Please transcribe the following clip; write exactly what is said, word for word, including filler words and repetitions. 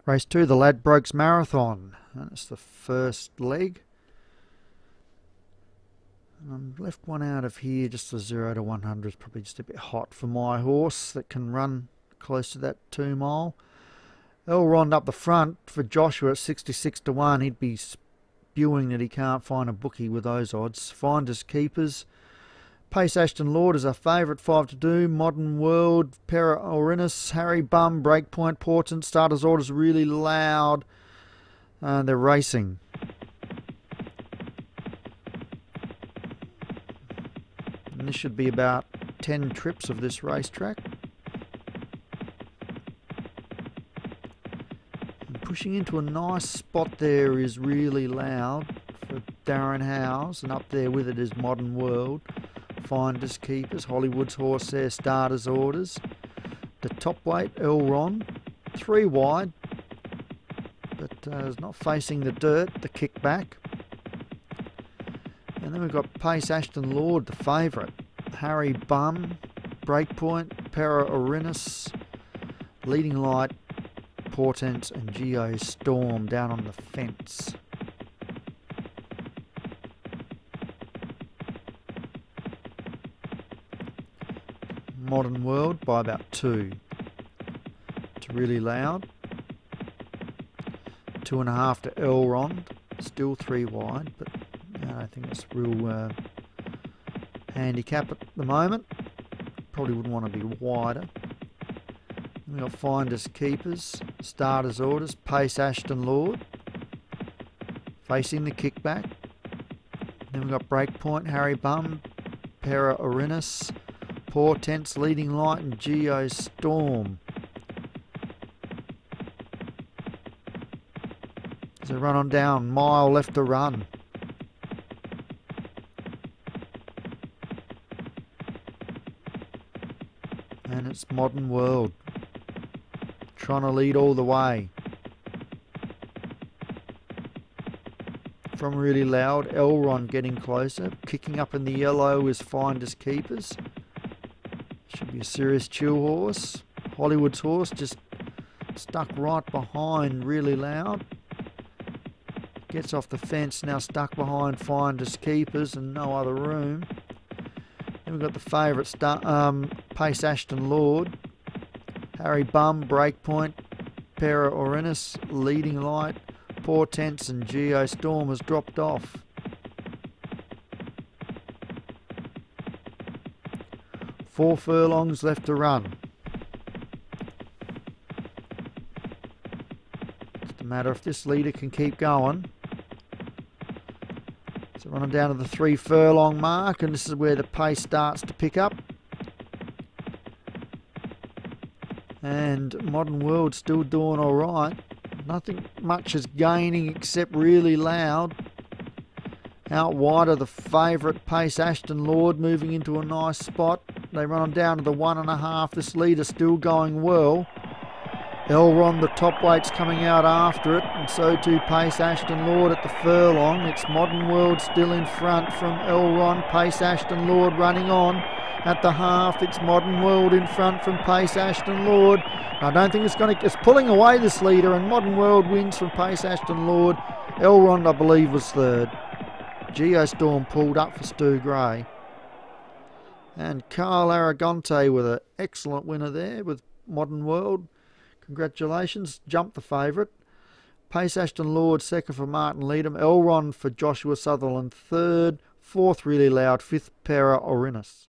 Race two, the Ladbrokes Marathon, and it's the first leg. And I've left one out of here, just the zero to one hundred is probably just a bit hot for my horse that can run close to that two mile. Elrond up the front for Joshua at sixty-six to one. He'd be spewing that he can't find a bookie with those odds. Finders keepers. Pace Ashton Lord is our favourite, five to two. Modern World, Para Orinus, Harry Bum, Breakpoint, Portent. Starters orders really loud. Uh, they're racing. And this should be about ten trips of this racetrack. And pushing into a nice spot there is really loud for Darren Howes, and up there with it is Modern World. Finders keepers, Hollywood's horse there, starters orders. The top weight, Elrond, three wide, but uh, is not facing the dirt, the kickback. And then we've got Pace Ashton Lord, the favourite. Harry Bum, Breakpoint, Para Orinus, Leading Light, Portent and Geo Storm down on the fence. Modern World by about two. It's really loud. Two and a half to Elrond, still three wide, but I don't think it's real uh, handicap at the moment. Probably wouldn't want to be wider. We've got Finders Keepers, Starters Orders, Pace Ashton Lord, facing the kickback. Then we've got Breakpoint, Harry Bum, Para Orinus, Portent's Leading Light and Geo Storm. As they run on down, mile left to run. And it's Modern World, trying to lead all the way. From really loud, Elrond getting closer. Kicking up in the yellow is Finders Keepers. Should be a serious chill horse. Hollywood's horse just stuck right behind really loud. Gets off the fence, now stuck behind Finders Keepers and no other room. Then we've got the favourite, Star um, Pace Ashton Lord. Harry Bum, Breakpoint, Para Orinus, Leading Light, Portents and Geo Storm has dropped off. Four furlongs left to run. Just a matter if this leader can keep going. So running down to the three furlong mark, and this is where the pace starts to pick up. And Modern World still doing all right. Nothing much is gaining except really loud. Out wide of the favourite Pace Ashton Lord, moving into a nice spot. They run on down to the one and a half. This leader still going well. Elrond, the top weight's coming out after it, and so too Pace Ashton Lord at the furlong. It's Modern World still in front from Elrond. Pace Ashton Lord running on. At the half, it's Modern World in front from Pace Ashton Lord. I don't think it's going to... It's pulling away this leader, and Modern World wins from Pace Ashton Lord. Elrond, I believe, was third. Geostorm pulled up for Stu Gray. And Carl Aragonte with an excellent winner there with Modern World. Congratulations. Jumped the favourite. Pace Ashton Lord second for Martin Leadham. Elrond for Joshua Sutherland third. Fourth really loud. Fifth Para Orinus.